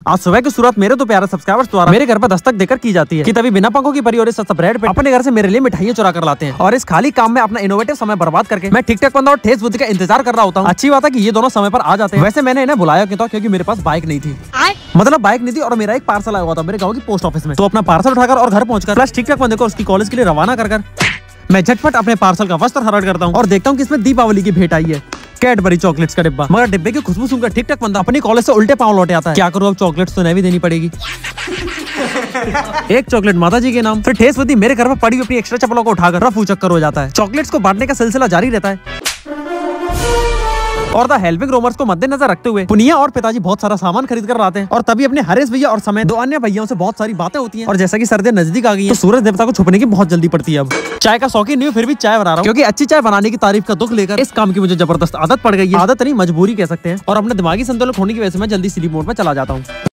आज सुबह की शुरुआत मेरे तो प्यारे सब्सक्राइबर्स द्वारा मेरे घर पर दस्तक देकर की जाती है कि तभी बिना पंखों की परी और इस सस्ता ब्रेड पे अपने घर से मेरे लिए मिठाइयां चुरा कर लाते हैं। और इस खाली काम में अपना इनोवेटिव समय बर्बाद करके मैं ठीक ठाक बंदा और ठेस बुद्धि का इंतजार कर रहा होता हूँ। अच्छी बात है कि ये दोनों समय पर आ जाते हैं। वैसे मैंने इन्हें बुलाया क्यों था, क्योंकि मेरे पास बाइक नहीं थी। मतलब बाइक नहीं थी और मेरा एक पार्सल आया हुआ था मेरे गाँव की पोस्ट ऑफिस में। तो अपना पार्सल उठाकर और घर पहुंचकर प्लस ठीक ठाक बंदे को उसकी कॉलेज के लिए रवाना कर मैं झटपट अपने पार्सल का वस्त्र हरण करता हूँ और देखता हूँ कि इसमें दीपावली की भेंट आई है, कैडबरी चॉकलेट्स का डिब्बा। मगर डिब्बे की खुशबू सुनकर ठीक ठाक बंदा अपनी कॉलेज से उल्टे पांव लौट आता है। क्या करूँ, अब चॉकलेट्स तो नहीं भी देनी पड़ेगी। एक चॉकलेट माता जी के नाम, फिर ठेस बुद्धि मेरे घर पर पड़ी हुई अपनी एक्स्ट्रा चप्पलों को उठाकर रफू चक्कर हो जाता है। चॉकलेट्स को बांटने का सिलसिला जारी रहता है और द हेल्पिंग रोमर्स को मद्देनजर रखते हुए पुनिया और पिताजी बहुत सारा सामान खरीद कर लाते हैं। और तभी अपने हरेश भैया और समेत 2 अन्य भैयाओं से बहुत सारी बातें होती हैं। और जैसा कि सर्दियां नजदीक आ गई हैं, तो सूरज देवता को छुपने की बहुत जल्दी पड़ती है। अब चाय का शौकीन नहीं हूं, फिर भी चाय बना रहा हूं, क्योंकि अच्छी चाय बनाने की तारीफ का दुख लेकर इस काम की मुझे जबरदस्त आदत पड़ गई है। आदत नहीं, मजबूरी कह सकते हैं। और अपने दिमागी संतुलन खोने की वजह से मैं जल्दी स्लीप मोड में चला जाता हूँ।